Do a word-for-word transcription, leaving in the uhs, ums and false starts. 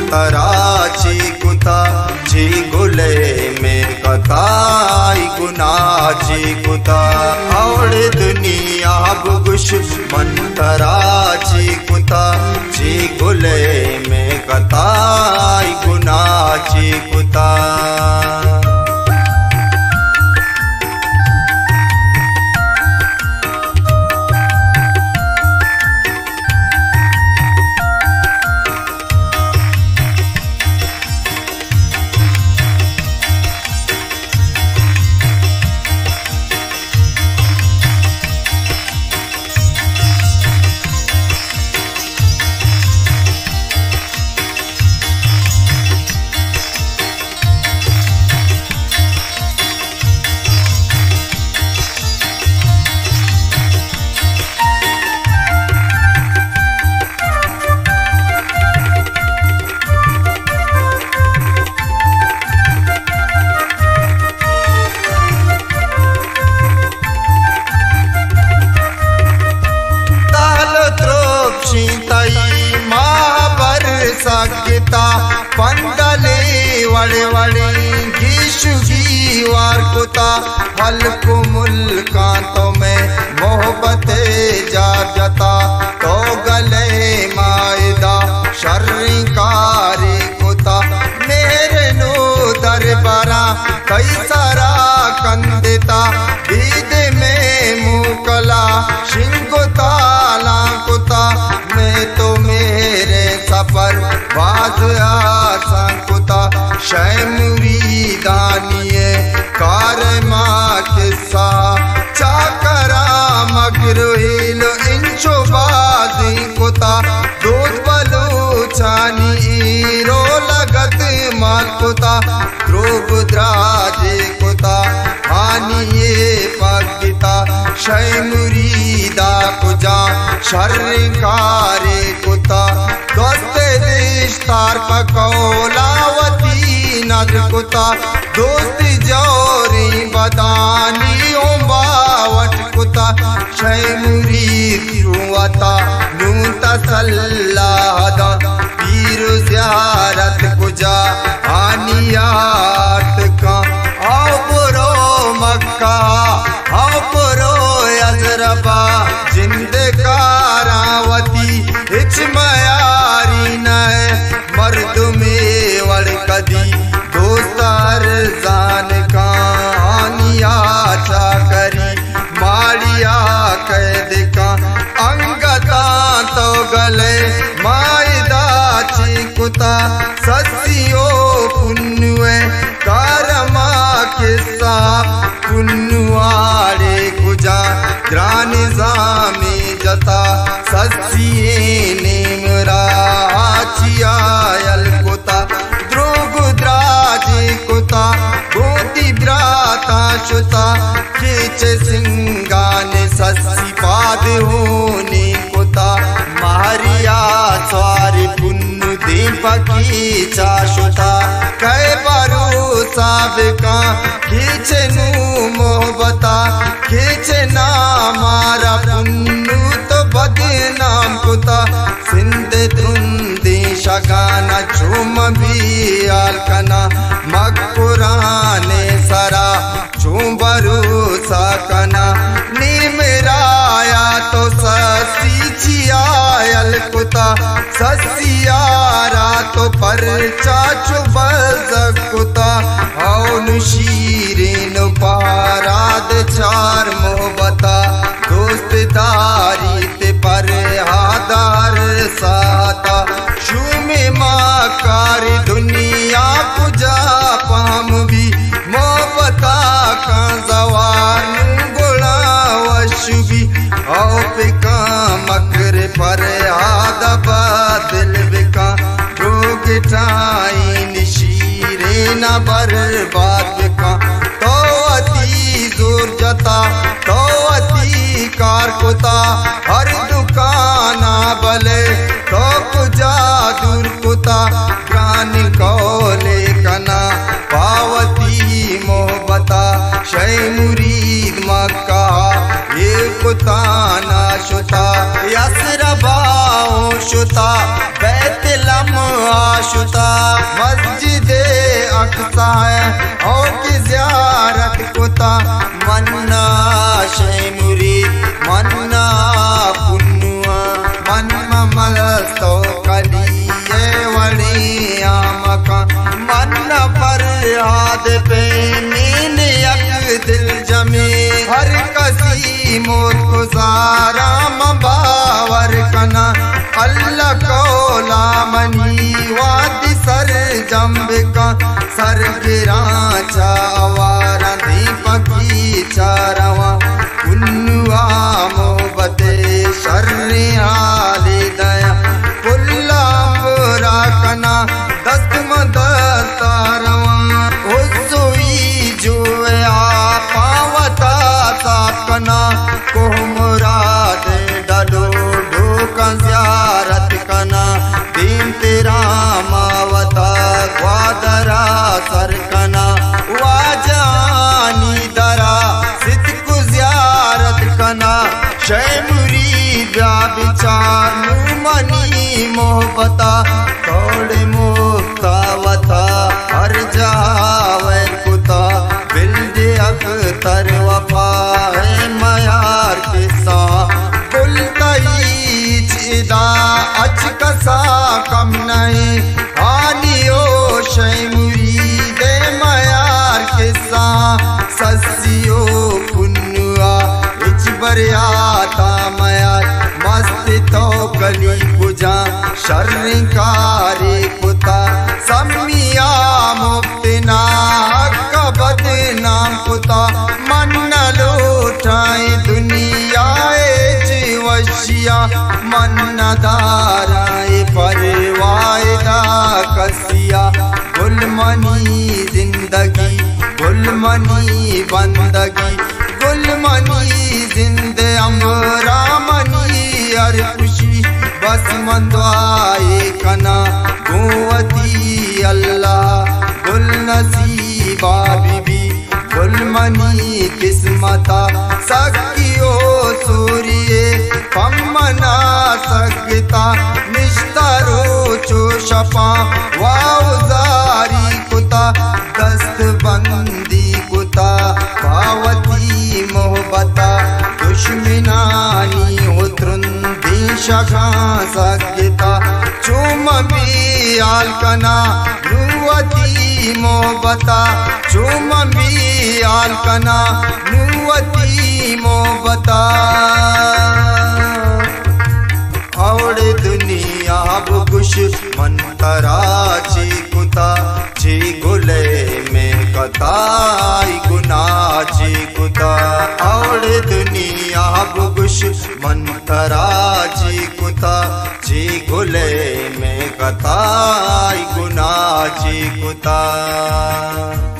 मंतराची कुता जी गुले में कताई गुनाची कुता और दुनिया बुगुश मंतराची कुता जी गुले में कताई गुनाची कुता। सकता पंडले वड़े वड़े घीशु घी वार कुता हल्कु मुल्का तो में मोहब्बते जा जता तो गले मायदा शर्रिकारी कुता मेरे नो दरबारा कई सारा कंदिता ईद में मुकला शिंगुता लाकुता मैं तो मेरे सफर बाज आसा कुता शय मुरीदानिये कार माँ किस्सा चाकरा मगरुहिलो इंचो बाजी कुता दूध बलू छानी रो लगत माँ कुता ध्रुव द्राजे कुता हानिये पगिता शय मुरीदा कुजा शर्रिकारे कुता दोस्ते रिश्तार पकौलावती नद कुता दोस्ती जोरी बदानी ओंबावट कुता शय मुरीद रुआता नून तसल्लादा पीर ज़ियारत कुजा आनियात का आओ पुरो मक्का आओ पुरो अजरबा जिंद कारावती हिच मयारी न मर्द में वड़ कदी दोस्तार जान कहानिया चाकरी माड़िया कैद का अंगता तो गले मायदा चिकुता ससियो पुन्नुए कारमा किस्सा पुन्नुआड़े कुजा ग्रान जामे जता ससिए नेमरा आचियायल कुता द्रोग द्राजे कुता गोती ब्राता शुता खींचे सिंगाने ससी पाद होने कुता मारिया स्वारी पुन्नु दीपकी चाशुता कै भरोसा बेका खींचे नू मोहब्बता खींचे ना मारा पुन्नु तो बदनाम कुता सिंध धुंदी शगाना चुम भी आलकना मगपुराने सरा चुम भरोसा कना निमराया तो ससी चियायल कुता ससियारा तो पर चाचु बज कुता औन शीरीन पाराद चार मोहब्बता दोस्तदारी ते पर हादार साता शुमे माकार दुनिया कुजा पाम भी मोहब्बता का जवान गुड़ा वशुभी औ पिका मकर पर आदा बादल बिका रोग टाई निशीरे न बर्बाद बिका तो अति जोर जता तो अति कार कुता हर दुकाना बले तो कुजा दूर कुता प्राण कौले कना पावती मोहब्बता शय मुरीद मक्का ये कुता ना शुता यसरबाओ शुता बैतलम आशुता मस्जिद अक्सा है ओ की ज़ियारत कुता मन्ना शे मुरीद मन्ना पुन्नुआ मन ममल तो कलिए वड़िया मका मन्ना पर हाथ पे नीन यक दिल जमे हर कसी मोर गुजारा बावर कना अल्लाह कोला मनी वादी सर जम्ब का सर गिरा चावारा दीपकी चारवा उन्नुआ मोहब्बते शर्रियाले दया पुल्ला बुरा कना दस्त मदद तारवा हुज़ुई जुआ पावता साकना को मुराद डालो ढोका ज़ियारत कना दीन तेरा मावता ग्वादरा सर कना वाजानी दरा सिद्क ज़ियारत कना शे मुरीद विचार नुमनी मोहब्बता थोड़े मुफ्तावता हर जावे कुता बिल्डे अख्तर वफा है मयार के सा बुलतई चिदा अच कसा कम नहीं आनियो शे मुरीद मयार के सा ससियो पुन्नुआ इच बरियाता मयार मस्त तो गली पूजा शर्रिकारे कुता समिया मुफ्तना कबद नाम कुता मन लौटाए दुनिया जीवशिया मन दाराए परवायदा कसिया गुलमनी जिंदगी गुलमनी बंदगी गुलमनी जिंद अमरा मनी हर खुशी बस मंदवाए कना गुवती अल्लाह गुल नसीबा बीबी गुलमनी किस्मता सकियो सूर्य पम्मना सकता निश्तरो चो शपा वाउजारी कुता दस्त बंदी कुता पावती मोहब्बता दुश्मनानी उतरुंदी शखा सकता चुम भी आलकना नुवती मोहब्बता चुम भी आलकना नुवती मोहब्बता और दुनिया बुकुश मंतरा ची कुता ची गुले में कताई गुना ची कुता और दुनिया बुकुश मंतरा ची कुता ची गुले में कताई गुना ची कुता।